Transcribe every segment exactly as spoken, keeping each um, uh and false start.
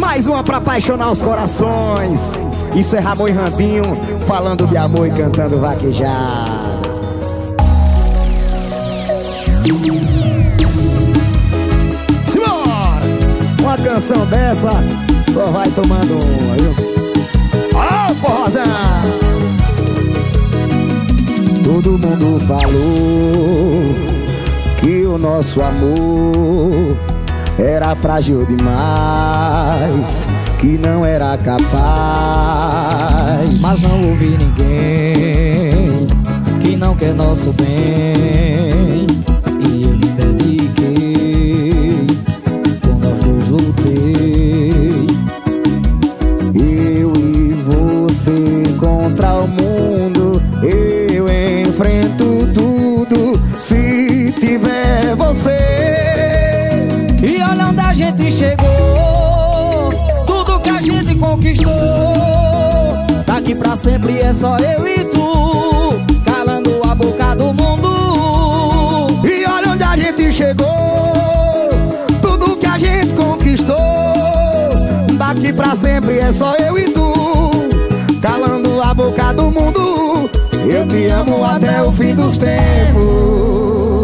Mais uma pra apaixonar os corações. Isso é Ramon e Randinho falando de amor e cantando vaquejada. Simbora! Uma canção dessa só vai tomando uma, viu? Ó, oh, forrozão! Todo mundo falou que o nosso amor era frágil demais, que não era capaz. Mas não ouvi ninguém que não quer nosso bem. E eu me dediquei, com nós dois lutei. Eu e você contra o mundo, eu enfrento tudo se tiver você. E olha onde a gente chegou, tudo que a gente conquistou. Daqui pra sempre é só eu e tu, calando a boca do mundo. E olha onde a gente chegou, tudo que a gente conquistou. Daqui pra sempre é só eu e tu, calando a boca do mundo. Eu te amo até o fim dos tempos.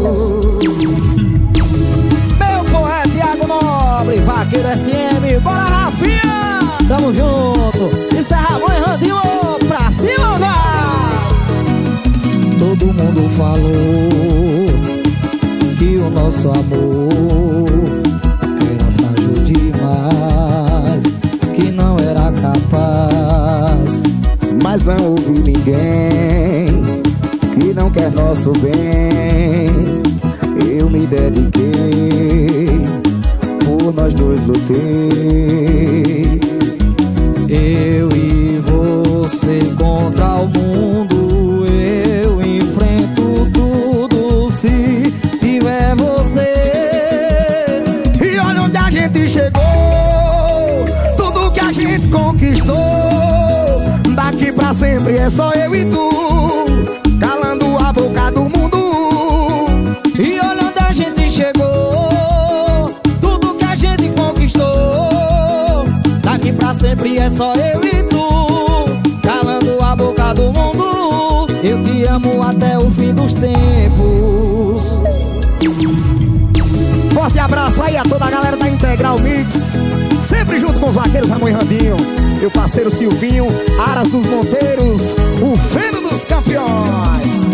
Vaqueiro S M, bora Rafinha! Tamo junto, isso é Ramon e Randinho, pra cima vai! Todo mundo falou que o nosso amor era frágil demais, que não era capaz. Mas não ouvi ninguém que não quer nosso bem. Eu me dediquei, por nós dois lutei. Eu e você contra o mundo, eu enfrento tudo se tiver você. E olha onde a gente chegou, tudo que a gente conquistou. Daqui pra sempre é só eu e tu, calando a boca do mundo. E olha onde a gente chegou, sempre é só eu e tu, calando a boca do mundo. Eu te amo até o fim dos tempos. Forte abraço aí a toda a galera da Integral Mix, sempre junto com os vaqueiros Ramon e Randinho. Meu parceiro Silvinho, Aras dos Monteiros, o feno dos campeões.